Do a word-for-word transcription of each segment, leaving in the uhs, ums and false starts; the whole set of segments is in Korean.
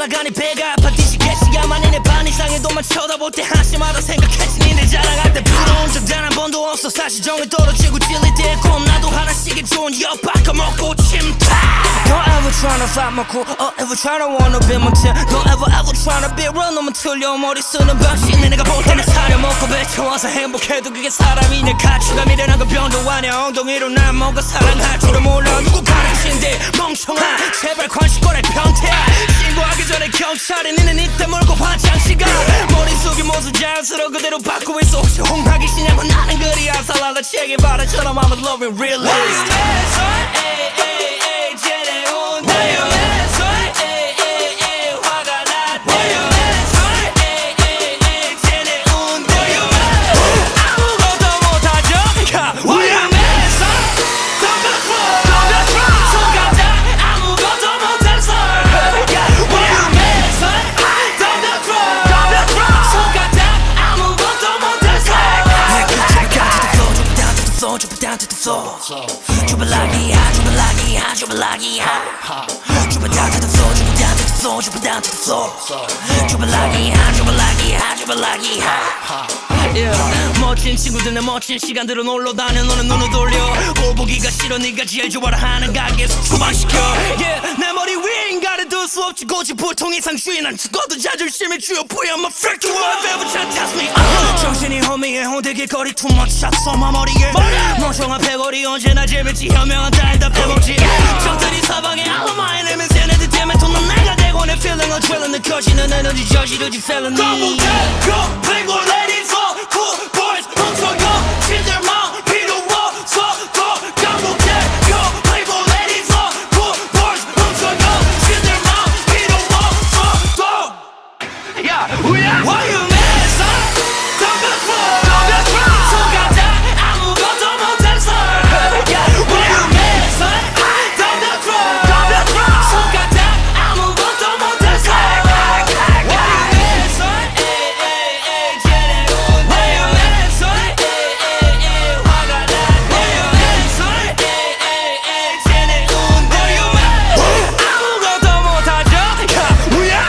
올라가니 배가 아파 뒤지겠지야만 이내 반 이상의 돈만 쳐다볼 때 한심하다 생각했지. 니네 자랑할 때 부러운 적 단 한 번도 없어. 사실 정이 떨어지고 찔릴 때 꼭 나도 하나씩의 좋은 엿 바꿔먹고 침타. Don't ever tryna fight my cool or ever tryna wanna be my team. Don't ever ever tryna be real. 너만 틀려 머리 쓰는 방식. 내가 볼 때는 사려먹고 배쳐와서 행복해도 그게 사람이냐. 가치가 미련한 건 병도 아냐. 엉덩이로 난 뭔가 사랑할 줄을 몰라. 누구 가르친데 멍청아. 제발 관심거래 변태야. 신고하기 전에 경찰이 니는 이때 몰고 화장실가. 머릿속이 모습 자연스러워 그대로 받고 있어. 혹시 홍학이시냐고. 나는 그리 아살라다 책임 바라처럼 I'm a loving realist. Drop it down to the floor. Drop it like it high, drop it like it high, drop it like it high. Drop it down to the floor, drop it down to the floor, drop it down to the floor. Drop it like it high, drop it like it high, drop it like it high. Yeah. 멋진 친구들 내 멋진 시간들은 놀러 다녀. 너는 눈을 돌려. 오보기가 싫어. 네가 제일 좋아라 하는 가게에서 추방시켜. Yeah. 내 머리 위에 인간을 둘 수 없지. 고집 보통 이상주의. 난 죽어도 자존심이 주요. Boy I'm a freak you up ever try to test me. uh. 정신이 허미해 홍대 길거리 too much shots on my 머리에. 멍청한 패거리 언제나 재밌지. 현명한 딸 다 빼먹지. 적들이 사방에 알로마의 내면서 얘네들 때문에 돈은 내가 되고 내 feeling 어쩔래 느껴지는 에너지 저지르지 felony. Double tap go playboy ladies all cool boys 멍청여 친들 마음 필요 없어 더 double tap go playboy ladies all cool boys 멍청여 친들 마음 필요 없어 더. Yeah, yeah. Why you mad son? Don't be fool, don't be fool. 속아다 아무것도 못했어. Yeah, why you mad son? Don't be fool, don't be fool. 속아다 아무것도 못했어. Why you mad son? 에이 에이 에이 쟤네 운데. Why you mad son? 에이 에이 에이 화가 나. Why you mad son? 에이 에이 에이 쟤네 운데. Why you mad? 아무것도 못하죠. Yeah, yeah.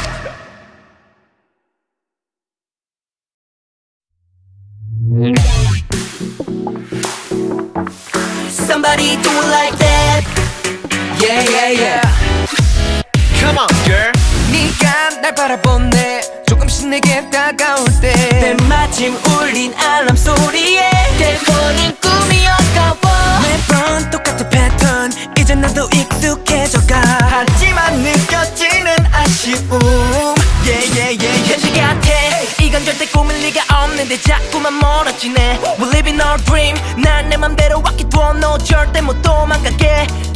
Somebody do it like that. Yeah, yeah, yeah. Come on, girl. 네가 날 바라보네. 조금씩 내게 다가올 때 때마침 울린 알람 소리에 깨보는 꿈이었까 봐. 매번 똑같은 패턴 이제 나도 익숙해져가. 하지만 느껴지는 아쉬움. Yeah, yeah, yeah. 현실 같아. 이건 절대 꿈일 리가 없는데 자꾸만 멀어지네. We live in our dream. 난 내 맘대로 왔기도 너 절대 못 도망가게.